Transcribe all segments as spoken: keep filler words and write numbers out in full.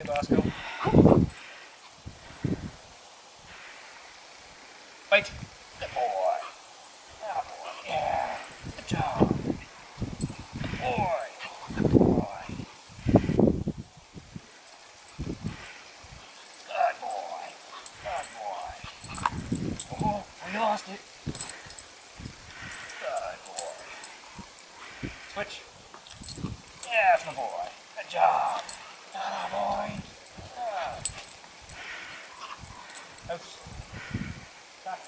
Bosco. Wait. Good boy. Oh boy. Yeah. Good job. Good boy. Good boy. Good boy. Good boy. Oh, we lost it. Good boy. Switch. Yeah, that's my boy. Good job. Ah, boy. Ah. Out. Back.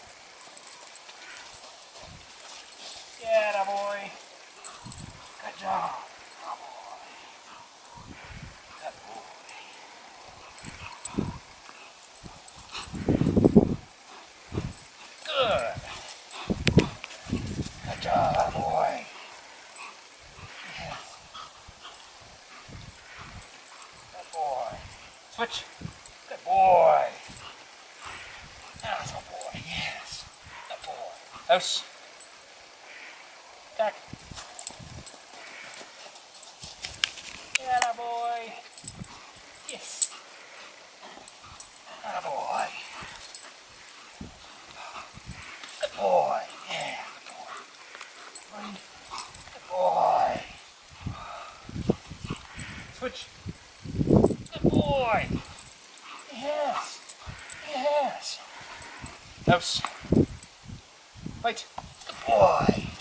Yeah, that boy. Good job. Oh, boy. Good boy. Good. Good job, boy. Yes. Good boy. Switch. Good boy. That's a boy. Yes. Good boy. House. Back. Yeah, that boy. Yes. That boy. Good boy. Yeah. Good boy. Switch. Good boy. Yes. Yes. House. Wait. Good boy.